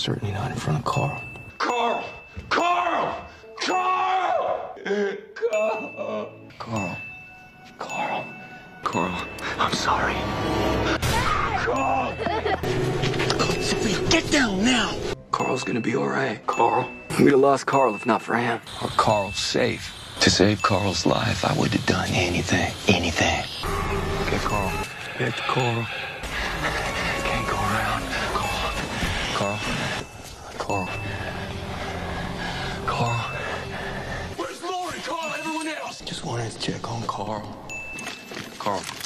certainly not in front of Carl. Carl! Carl! Carl! Carl! Carl. Carl. Carl, I'm sorry. Carl! Sophie, get down now! Carl's gonna be all right. Carl. We'd have lost Carl if not for him. Are Carl's safe? To save Carl's life, I would have done anything. Anything. Get Carl. Get Carl. Can't go around. Carl. Carl. Carl. Where's Lauren? Carl, everyone else? Just wanted to check on Carl. Carl.